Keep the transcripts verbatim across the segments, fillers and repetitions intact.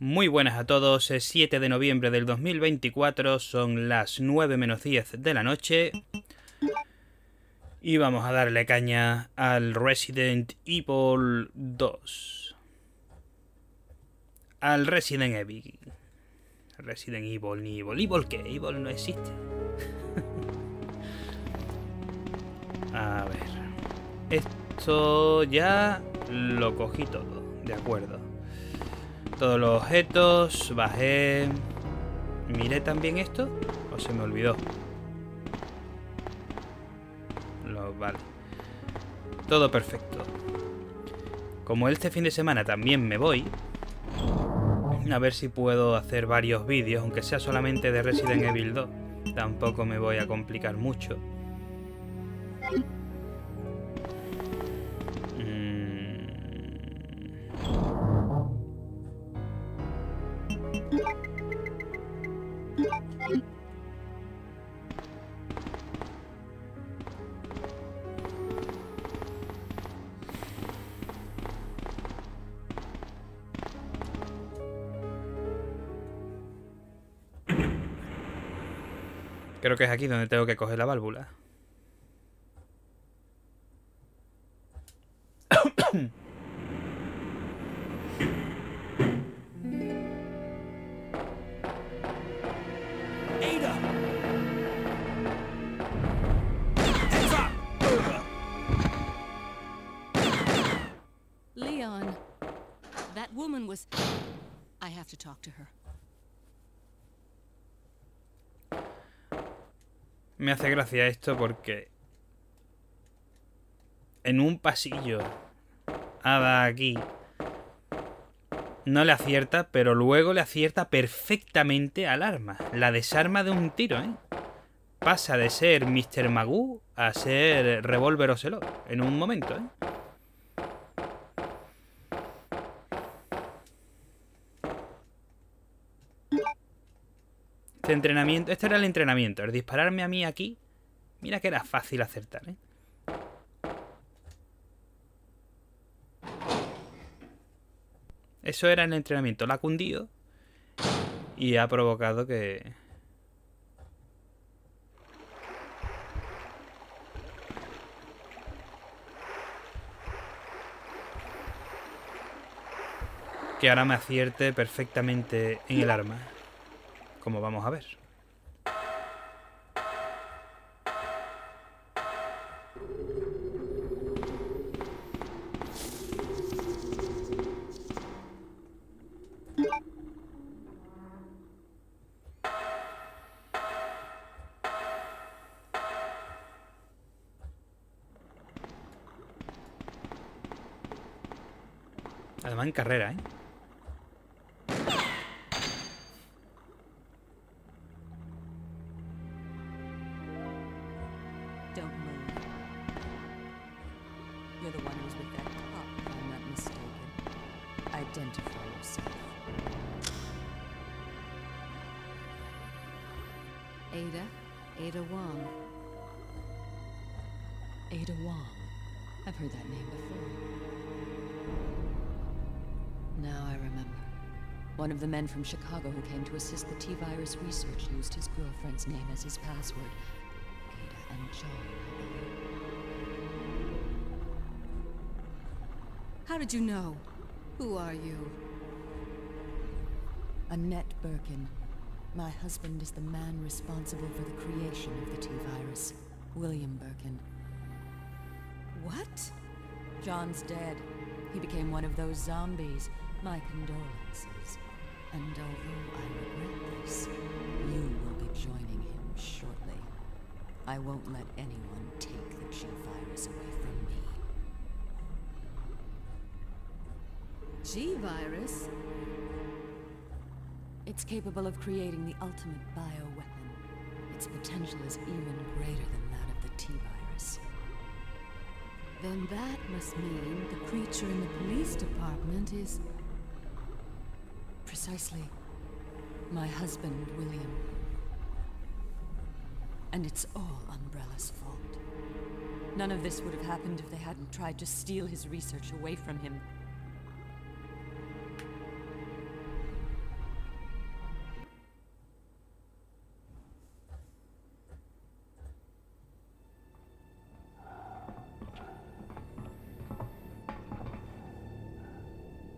Muy buenas a todos, es siete de noviembre del dos mil veinticuatro, son las nueve menos diez de la noche y vamos a darle caña al Resident Evil dos. Al Resident Evil. Resident Evil ni Evil. ¿Evil qué? Evil no existe. A ver. Esto ya lo cogí todo, de acuerdo. Todos los objetos, bajé... ¿Miré también esto? ¿O se me olvidó? Lo, vale. Todo perfecto. Como este fin de semana también me voy, a ver si puedo hacer varios vídeos, aunque sea solamente de Resident Evil dos. Tampoco me voy a complicar mucho. Creo que es aquí donde tengo que coger la válvula. Ada! Leon, that woman was... I have to talk to her. Me hace gracia esto porque en un pasillo Ada aquí no le acierta, pero luego le acierta perfectamente al arma. La desarma de un tiro, ¿eh? Pasa de ser mister Magoo a ser Revólver Ocelot en un momento, ¿eh? Este entrenamiento, este era el entrenamiento, el dispararme a mí aquí. Mira que era fácil acertar, ¿eh? Eso era el entrenamiento, la ha cundido y ha provocado que... que ahora me acierte perfectamente en el arma. Como vamos a ver. Además en carrera, ¿eh? Ada, Ada Wong. Ada Wong. I've heard that name before. Now I remember. One of the men from Chicago who came to assist the T-virus research used his girlfriend's name as his password. Ada and John. How did you know? Who are you? Annette Birkin. My husband is the man responsible for the creation of the T-virus, William Birkin. What? John's dead. He became one of those zombies. My condolences. And although I regret this, you will be joining him shortly. I won't let anyone take the G-virus away from me. G-virus? It's capable of creating the ultimate bioweapon. Its potential is even greater than that of the T-virus. Then that must mean the creature in the police department is... precisely my husband, William. And it's all Umbrella's fault. None of this would have happened if they hadn't tried to steal his research away from him.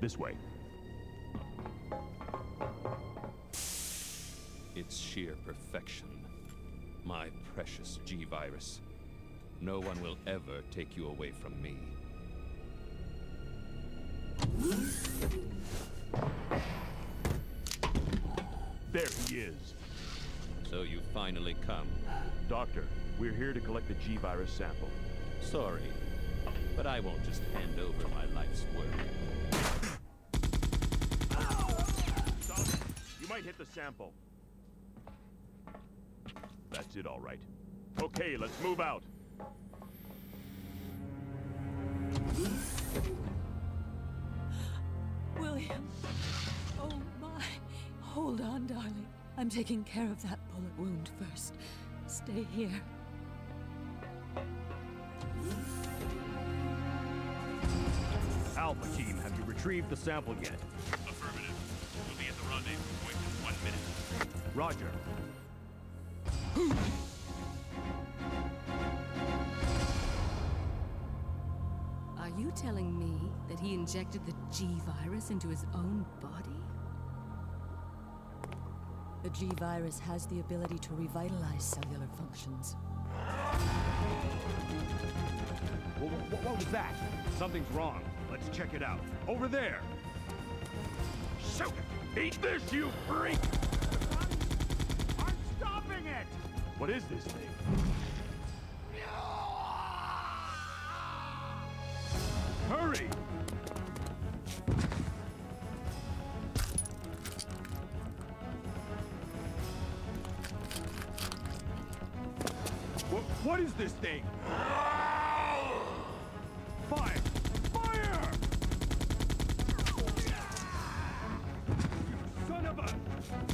This way. It's sheer perfection. My precious G-Virus. No one will ever take you away from me. There he is. So you finally come. Doctor, we're here to collect the G-Virus sample. Sorry, but I won't just hand over my life's work. Stop! You might hit the sample. That's it, all right. Okay, let's move out. William. Oh my. Hold on, darling. I'm taking care of that bullet wound first. Stay here. Alpha team, have you retrieved the sample yet? Affirmative. We'll be at the rendezvous point in one minute. Roger. Are you telling me that he injected the G-Virus into his own body? The G-Virus has the ability to revitalize cellular functions. What, what, what was that? Something's wrong. Let's check it out. Over there! Shoot! Eat this, you freak! I'm stopping it! What is this thing? Hurry! What, what is this thing? Fire! Fire! You son of a...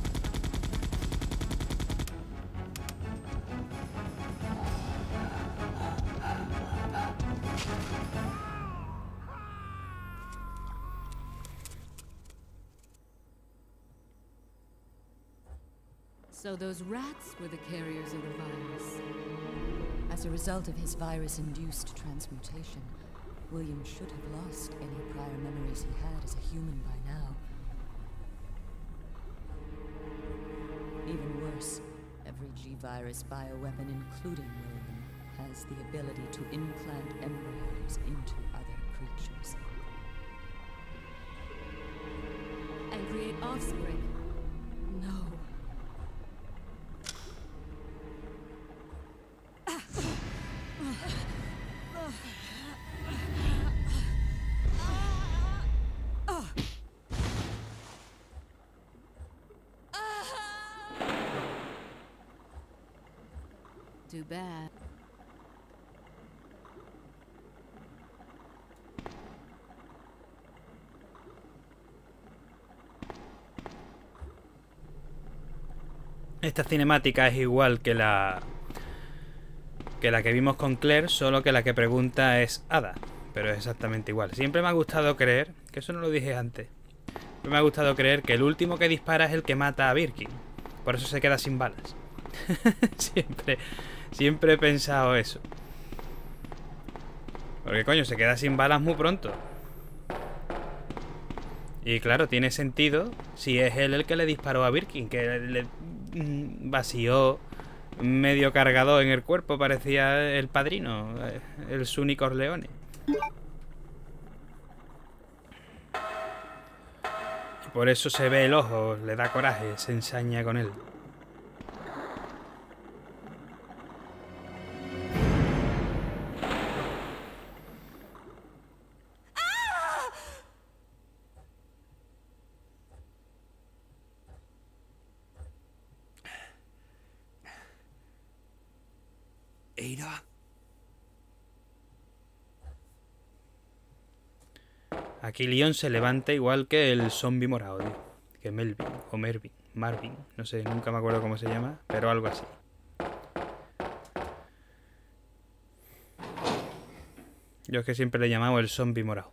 So those rats were the carriers of the virus. As a result of his virus-induced transmutation, William should have lost any prior memories he had as a human by now. Even worse, every G-Virus bioweapon, including William, has the ability to implant embryos into other creatures. And create offspring. No. Too bad. Esta cinemática es igual que la que la que vimos con Claire, solo que la que pregunta es Ada, pero es exactamente igual. Siempre me ha gustado creer, que eso no lo dije antes, siempre me ha gustado creer que el último que dispara es el que mata a Birkin, por eso se queda sin balas. siempre, siempre he pensado eso. Porque coño, se queda sin balas muy pronto. Y claro, tiene sentido si es él el que le disparó a Birkin, que le vació medio cargador en el cuerpo, parecía el padrino, el Sonny Corleone. Y por eso se ve el ojo, le da coraje, se ensaña con él. Ada. Aquí Leon se levanta igual que el zombie morado, tío. Que Melvin, o Mervin, Marvin, no sé, nunca me acuerdo cómo se llama, pero algo así. Yo es que siempre le he llamado el zombie morado.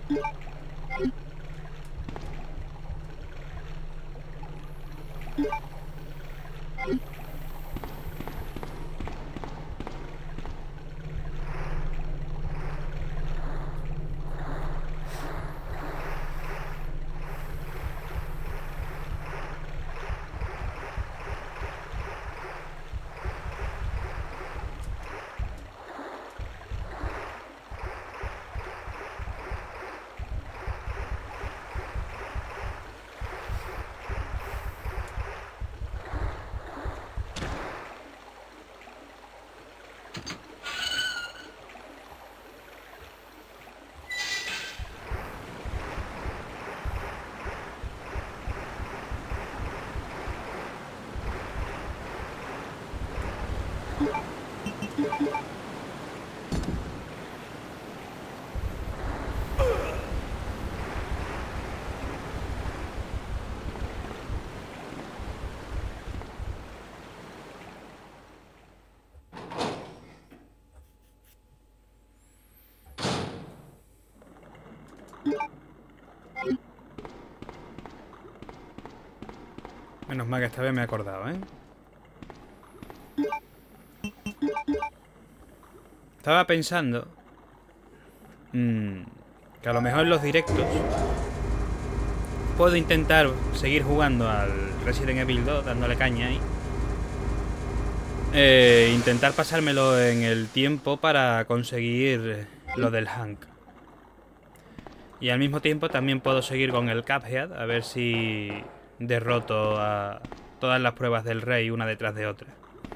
Menos mal que esta vez me he acordado, ¿eh? Estaba pensando mmm, que a lo mejor en los directos puedo intentar seguir jugando al Resident Evil dos, dándole caña ahí. Eh, intentar pasármelo en el tiempo para conseguir lo del Hank. Y al mismo tiempo también puedo seguir con el Cuphead, a ver si derroto a todas las pruebas del rey una detrás de otra.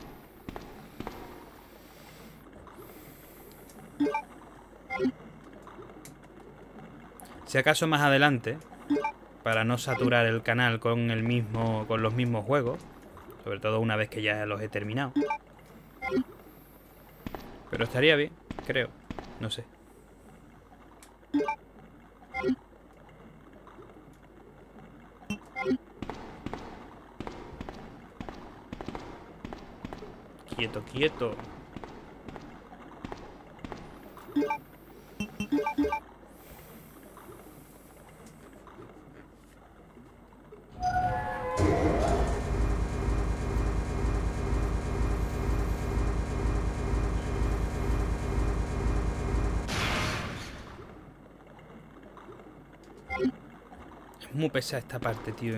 Si acaso más adelante, para no saturar el canal con el mismo, con los mismos juegos, sobre todo una vez que ya los he terminado. Pero estaría bien, creo, no sé. Quieto, quieto. Es muy pesada esta parte, tío.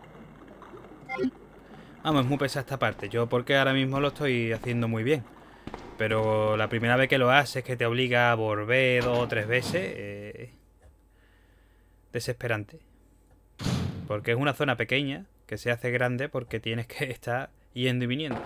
Vamos, es muy pesada esta parte. Yo porque ahora mismo lo estoy haciendo muy bien. Pero la primera vez que lo haces, que te obliga a volver dos o tres veces, eh, desesperante. Porque es una zona pequeña que se hace grande porque tienes que estar yendo y viniendo.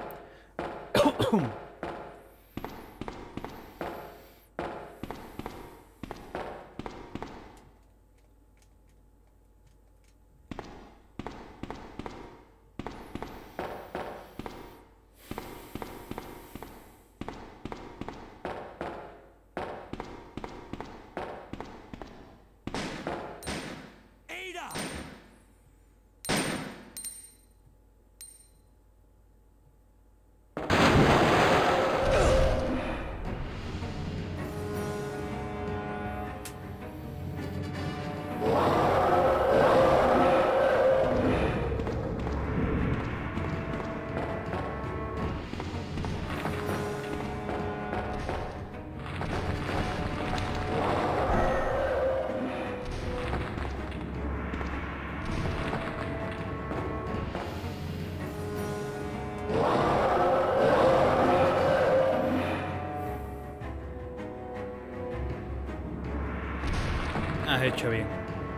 Has hecho bien.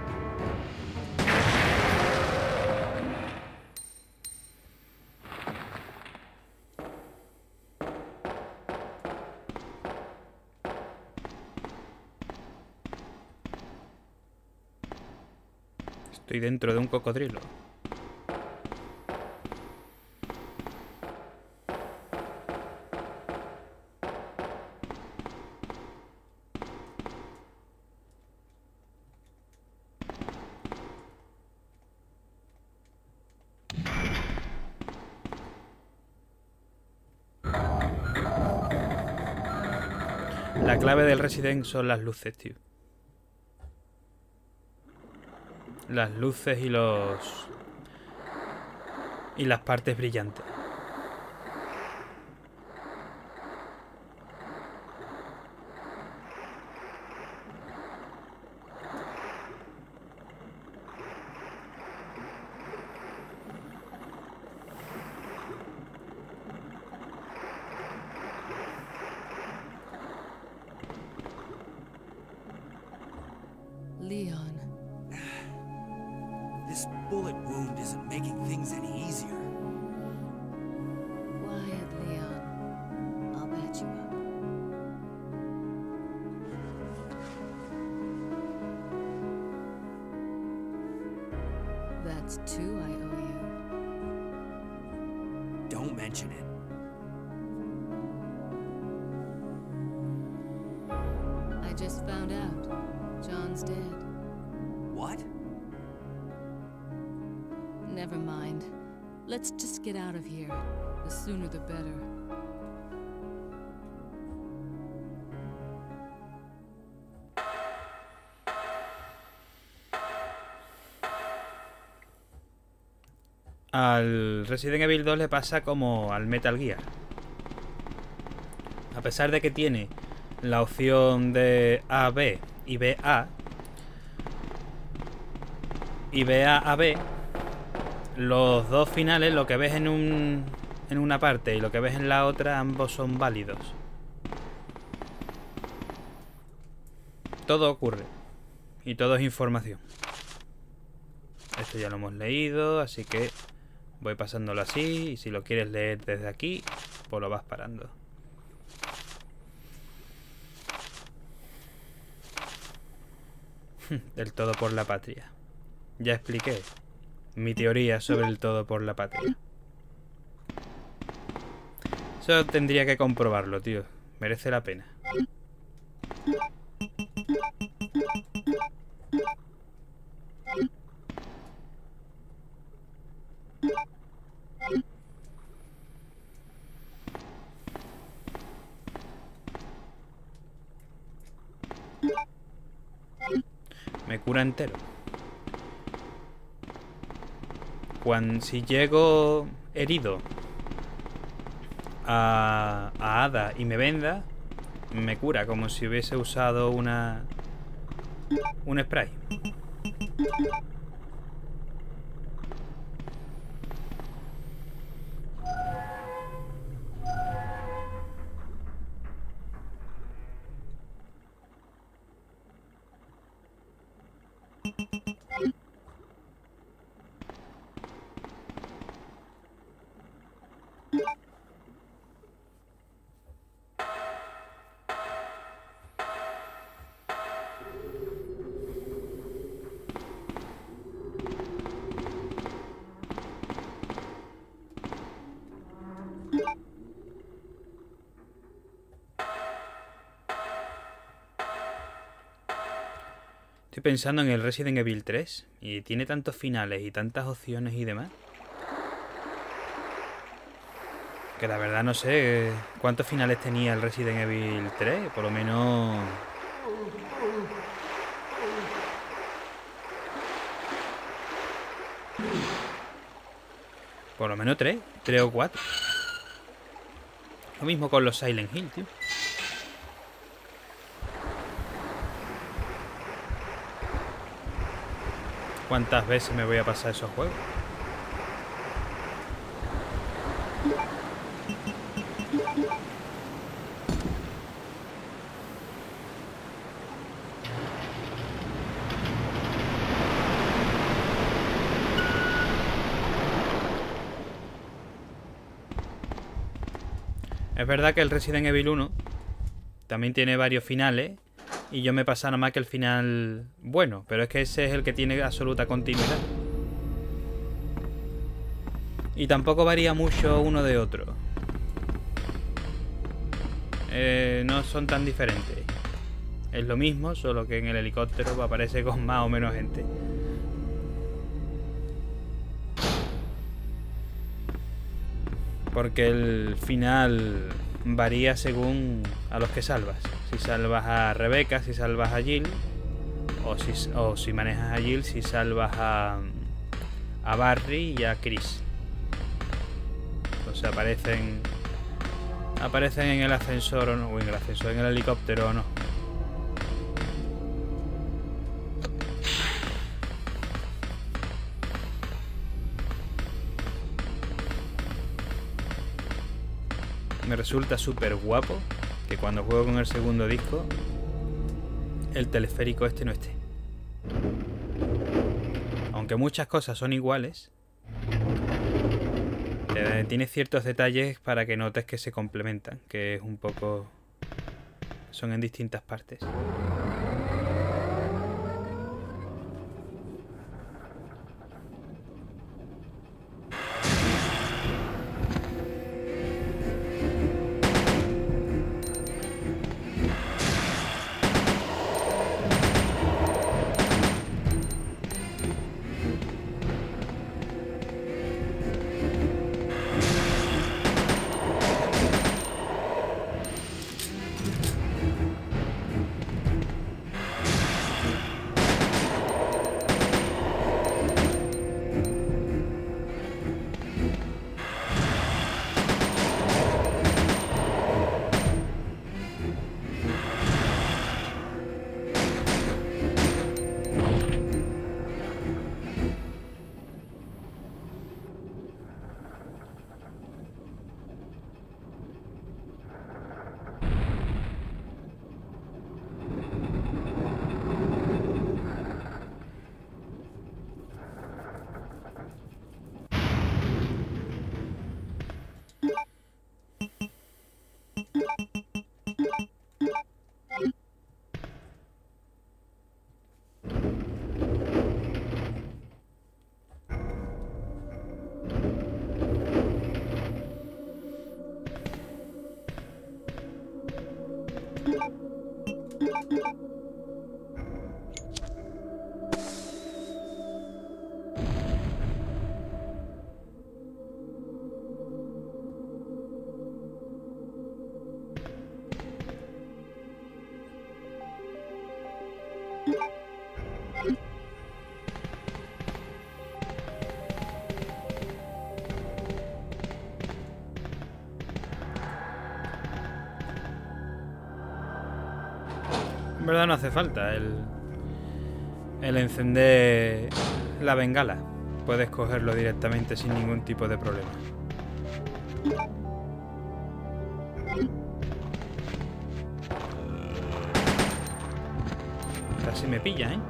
Estoy dentro de un cocodrilo. La clave del Resident son las luces, tío. las luces y los... y las partes brillantes. Leon. This bullet wound isn't making things any easier. Quiet, Leon. I'll patch you up. That's two I owe you. Don't mention it. I just found out. John's dead. What? Never mind. Let's just get out of here. The sooner the better. Al Resident Evil dos le pasa como al Metal Gear. A pesar de que tiene la opción de A B y B A y B A a B, los dos finales, lo que ves en un en una parte y lo que ves en la otra, ambos son válidos. Todo ocurre y todo es información. Esto ya lo hemos leído, así que voy pasándolo así, y si lo quieres leer desde aquí, pues lo vas parando. Del todo por la patria. Ya expliqué mi teoría sobre el todo por la patria. Eso tendría que comprobarlo, tío. Merece la pena. Me cura entero. Cuando si llego herido a, a Ada y me venda, me cura como si hubiese usado una un spray. Estoy pensando en el Resident Evil tres y tiene tantos finales y tantas opciones y demás, que la verdad no sé cuántos finales tenía el Resident Evil tres, por lo menos... Por lo menos tres, tres o cuatro. Lo mismo con los Silent Hill, tío. ¿Cuántas veces me voy a pasar esos juegos? Es verdad que el Resident Evil uno también tiene varios finales y yo me he pasado nada más que el final bueno, pero es que ese es el que tiene absoluta continuidad. Y tampoco varía mucho uno de otro. Eh, no son tan diferentes. Es lo mismo, solo que en el helicóptero aparece con más o menos gente. Porque el final varía según a los que salvas. Si salvas a Rebecca, si salvas a Jill O si, o si manejas a Jill, si salvas a, a Barry y a Chris. O sea, aparecen aparecen en el ascensor o no, o en el ascensor, en el helicóptero o no. Me resulta súper guapo que cuando juego con el segundo disco el teleférico este no esté. Aunque muchas cosas son iguales, eh, tiene ciertos detalles para que notes que se complementan, que es un poco... son en distintas partes. En verdad no hace falta el, el encender la bengala. Puedes cogerlo directamente sin ningún tipo de problema. Casi me pilla, ¿eh?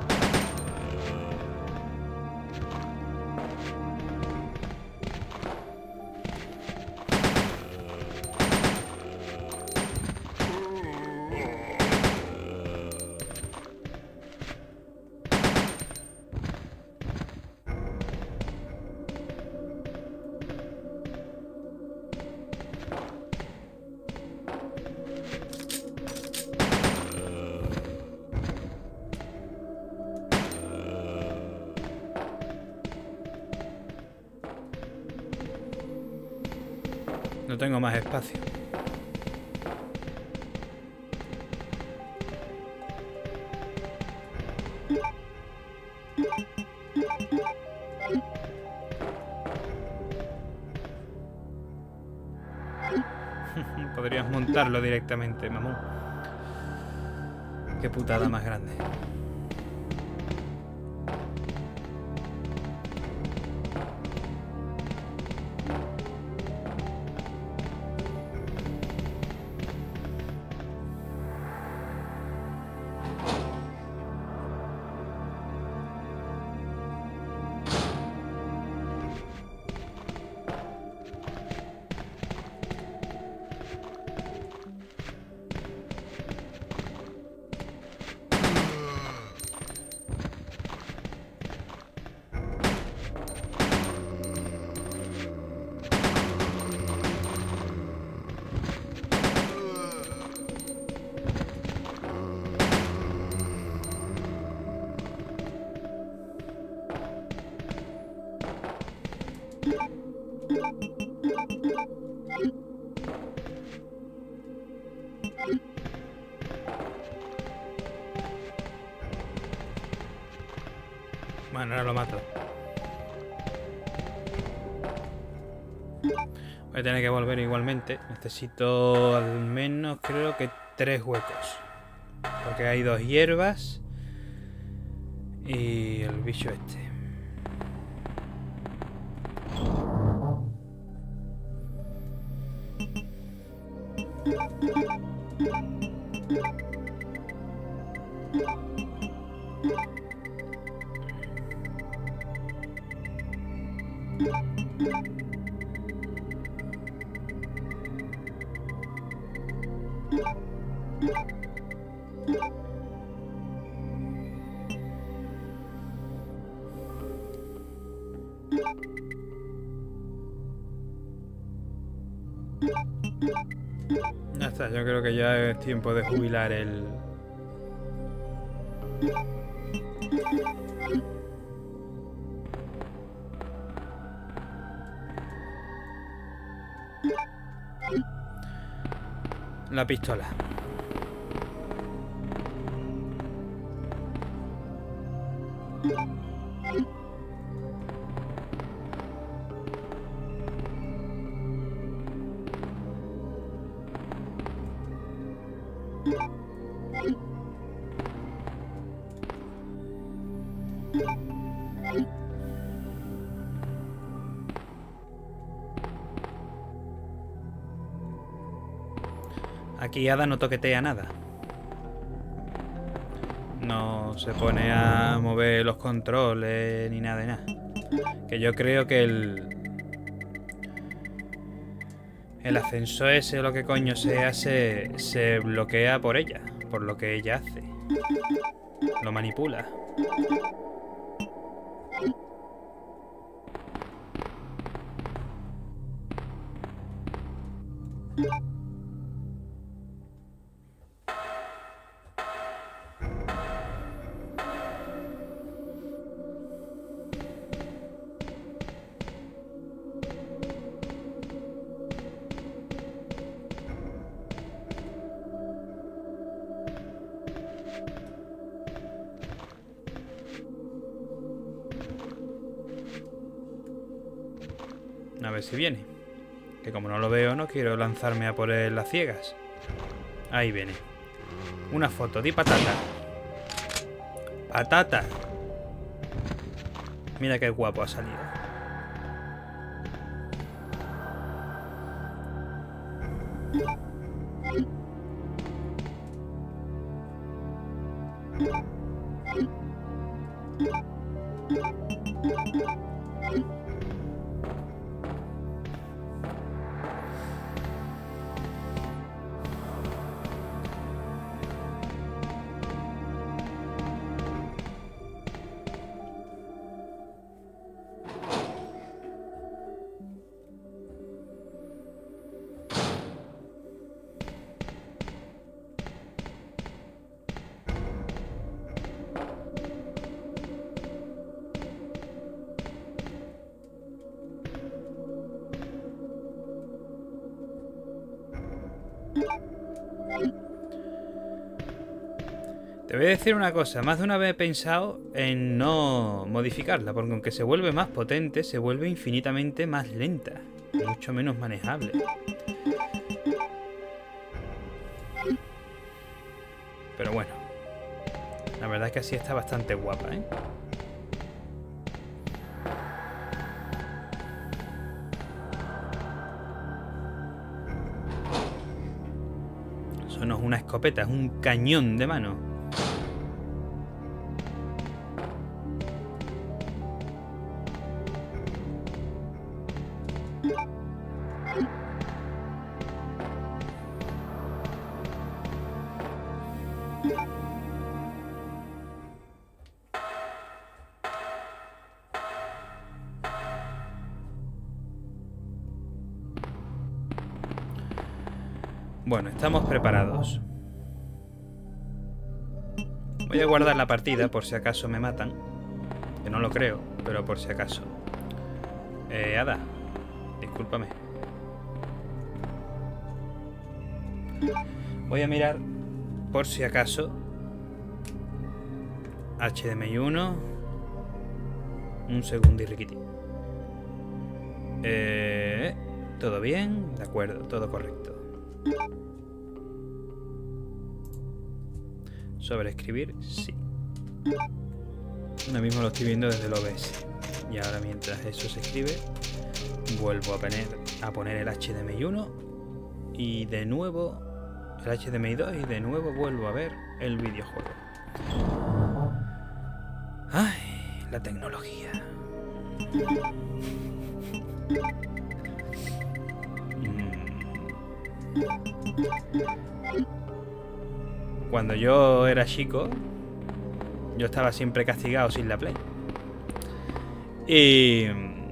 No tengo más espacio. Podrías montarlo directamente, mamón. Qué putada más grande. Bueno, ahora lo mato. Voy a tener que volver igualmente. Necesito al menos, creo que tres huecos. Porque hay dos hierbas. Y el bicho este. Ya está, yo creo que ya es tiempo de jubilar el... la pistola. Aquí Ada no toquetea nada. No se pone a mover los controles ni nada de nada. Que yo creo que el... El ascensor ese o lo que coño sea se, se bloquea por ella. Por lo que ella hace. Lo manipula. A ver si viene. Que como no lo veo, no quiero lanzarme a por él a ciegas. Ahí viene. Una foto. Di patata. Patata. Mira qué guapo ha salido. Te voy a decir una cosa, más de una vez he pensado en no modificarla, porque aunque se vuelve más potente, se vuelve infinitamente más lenta, mucho menos manejable. Pero bueno, la verdad es que así está bastante guapa, ¿eh? Eso no es una escopeta, es un cañón de mano. Bueno, estamos preparados. Voy a guardar la partida por si acaso me matan. Que no lo creo, pero por si acaso. Eh, Ada, discúlpame. Voy a mirar por si acaso. H D M I uno. Un segundo y riquiti. Eh, ¿Todo bien? De acuerdo, todo correcto. ¿Sobreescribir? Sí. Ahora mismo lo estoy viendo desde el O B S. Y ahora mientras eso se escribe, vuelvo a poner, a poner el H D M I uno y de nuevo el H D M I dos y de nuevo vuelvo a ver el videojuego. Ay, la tecnología. Cuando yo era chico, yo estaba siempre castigado sin la Play. Y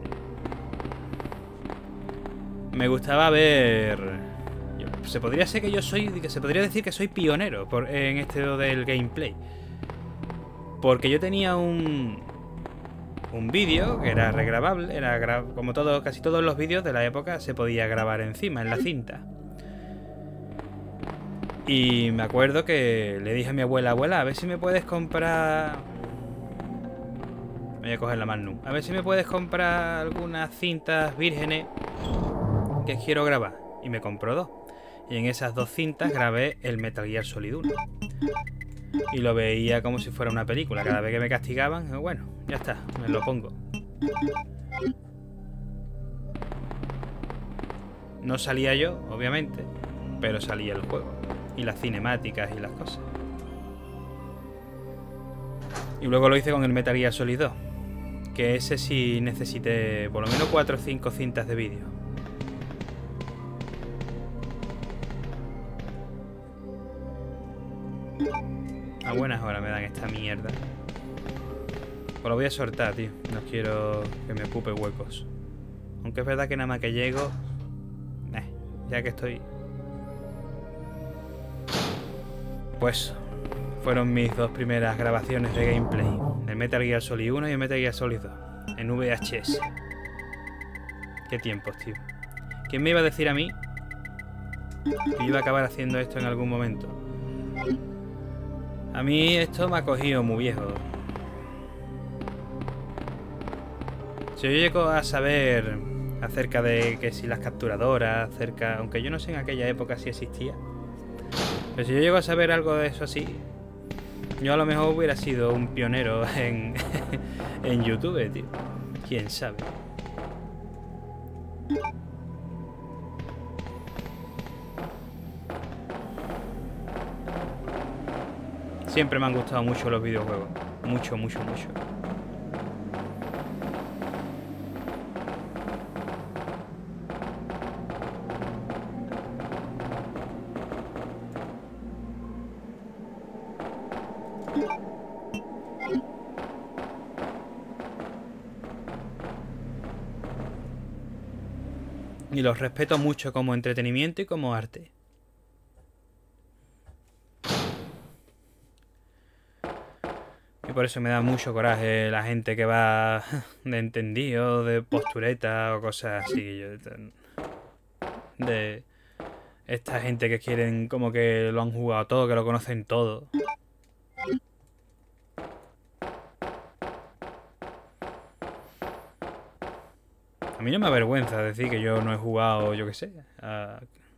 me gustaba ver... Se podría ser que yo soy... que se podría decir que soy pionero por, en este del gameplay. Porque yo tenía un... un vídeo que era regrabable. Era gra como todo, casi todos los vídeos de la época se podía grabar encima, en la cinta. Y me acuerdo que le dije a mi abuela, abuela, a ver si me puedes comprar... Voy a coger la Magnum. A ver si me puedes comprar algunas cintas vírgenes que quiero grabar. Y me compró dos. Y en esas dos cintas grabé el Metal Gear Solid uno. Y lo veía como si fuera una película. Cada vez que me castigaban, bueno, ya está, me lo pongo. No salía yo, obviamente, pero salía el juego. Y las cinemáticas y las cosas. Y luego lo hice con el Metal Gear Solid dos. Que ese sí necesité por lo menos cuatro o cinco cintas de vídeo. A buenas horas me dan esta mierda. Pues lo voy a soltar, tío. No quiero que me ocupe huecos. Aunque es verdad que nada más que llego... Eh, ya que estoy... Pues... fueron mis dos primeras grabaciones de gameplay. El Metal Gear Solid uno y el Metal Gear Solid dos. En V H S. Qué tiempos, tío. ¿Quién me iba a decir a mí que iba a acabar haciendo esto en algún momento? A mí esto me ha cogido muy viejo. Si yo llego a saber acerca de que si las capturadoras, acerca... Aunque yo no sé en aquella época si existía. Pero si yo llego a saber algo de eso así... Yo a lo mejor hubiera sido un pionero en, en YouTube, tío. ¿Quién sabe? Siempre me han gustado mucho los videojuegos. Mucho, mucho, mucho. Y los respeto mucho como entretenimiento y como arte. Y por eso me da mucho coraje la gente que va de entendido, de postureta o cosas así. Yo, de esta gente que quieren como que lo han jugado todo, que lo conocen todo. A mí no me avergüenza decir que yo no he jugado, yo qué sé, a,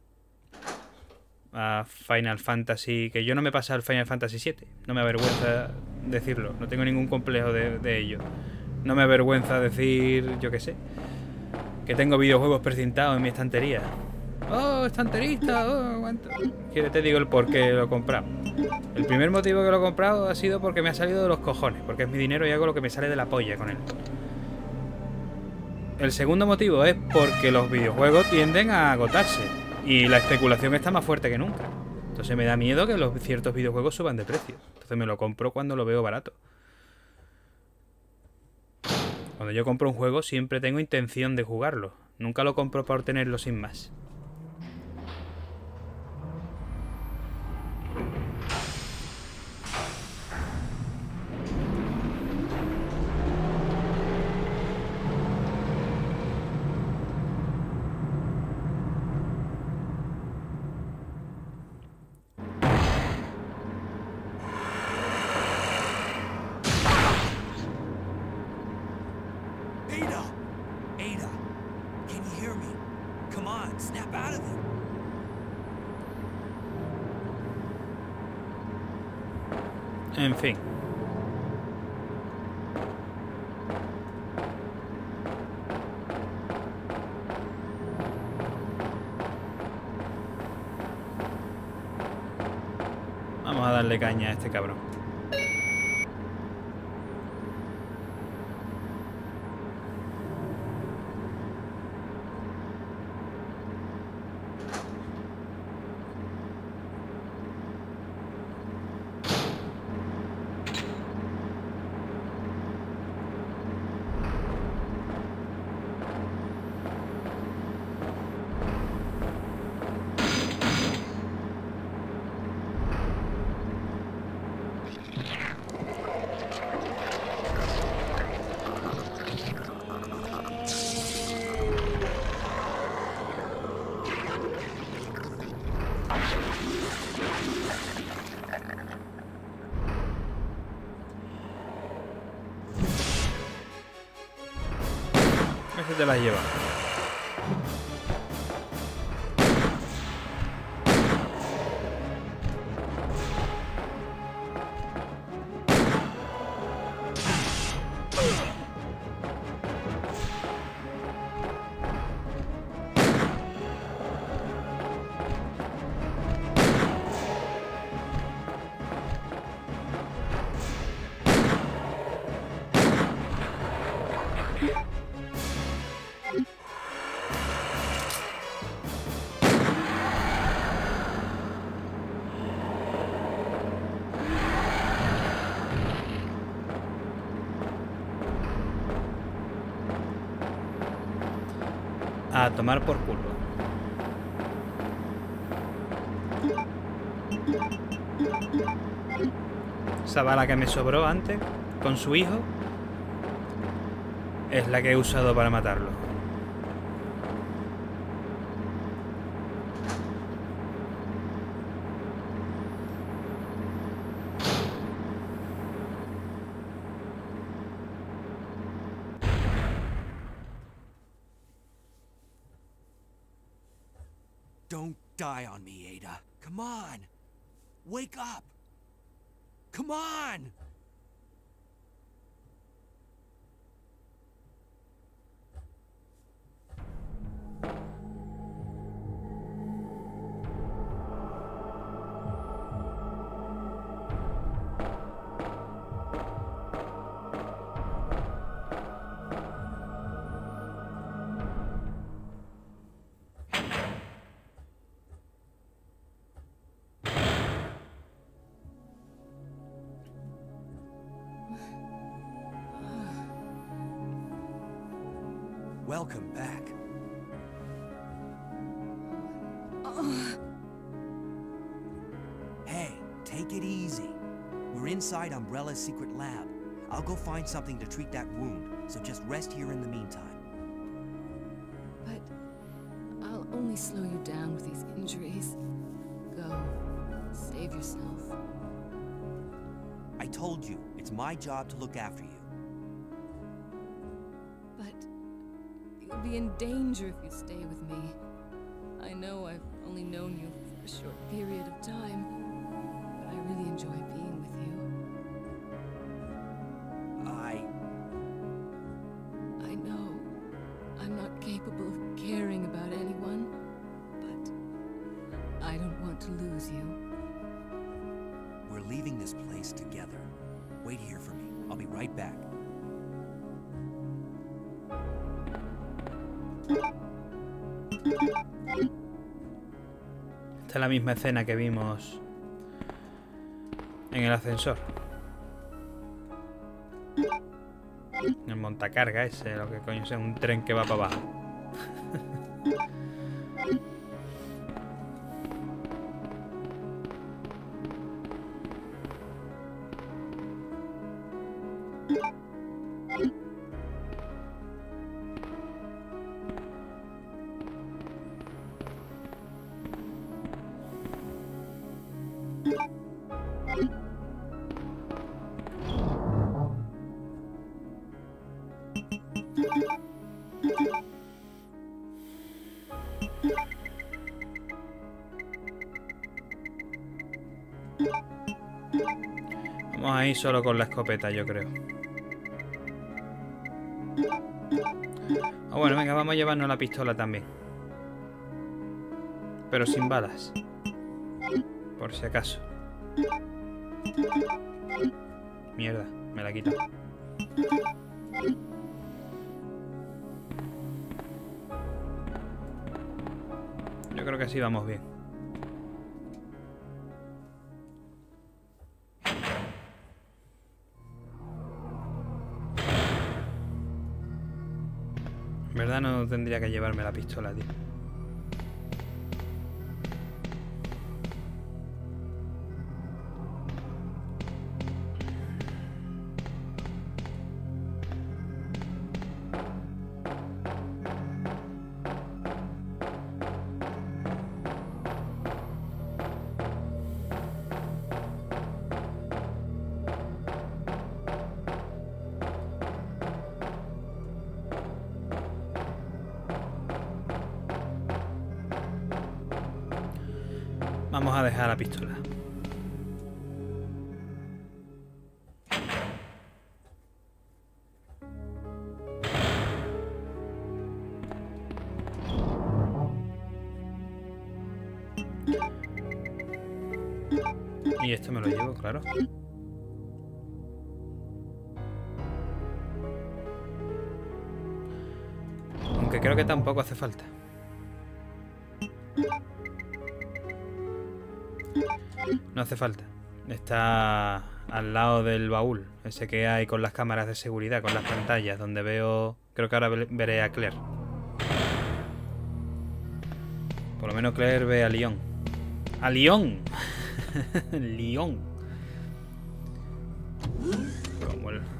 a Final Fantasy, que yo no me he pasado el Final Fantasy siete. No me avergüenza decirlo, no tengo ningún complejo de, de ello. No me avergüenza decir, yo qué sé, que tengo videojuegos precintados en mi estantería. ¡Oh, estanterista! ¡Oh, cuánto! Quiero te digo el por qué lo he comprado. El primer motivo que lo he comprado ha sido porque me ha salido de los cojones, porque es mi dinero y hago lo que me sale de la polla con él. El segundo motivo es porque los videojuegos tienden a agotarse y la especulación está más fuerte que nunca. Entonces me da miedo que los ciertos videojuegos suban de precio. Entonces me lo compro cuando lo veo barato. Cuando yo compro un juego siempre tengo intención de jugarlo. Nunca lo compro para obtenerlo sin más. En fin. Vamos a darle caña a este cabrón. Ese te la lleva. A tomar por culo. Esa bala que me sobró antes, con su hijo, es la que he usado para matarlo. Don't die on me, Ada. Come on. Wake up. Come on. Welcome back. Hey, take it easy. We're inside Umbrella's secret lab. I'll go find something to treat that wound, so just rest here in the meantime. But I'll only slow you down with these injuries. Go. Save yourself. I told you, it's my job to look after you. You'll be in danger if you stay with me. I know I've only known you for a short period of time, but I really enjoy being with you. I... I know I'm not capable of caring about anyone, but I don't want to lose you. We're leaving this place together. Wait here for me. I'll be right back. Esta es la misma escena que vimos en el ascensor. El montacarga ese, lo que coño sea, un tren que va para abajo. Vamos a ir solo con la escopeta, yo creo. Ah, bueno, venga, vamos a llevarnos la pistola también. Pero sin balas. Por si acaso. Mierda, me la quito. Yo creo que así vamos bien. En verdad no tendría que llevarme la pistola, tío. Vamos a dejar la pistola. Y esto me lo llevo, claro. Aunque creo que tampoco hace falta. No hace falta. Está al lado del baúl. Ese que hay con las cámaras de seguridad, con las pantallas, donde veo... Creo que ahora veré a Claire. Por lo menos Claire ve a Leon. ¡A Leon! Leon. Como el...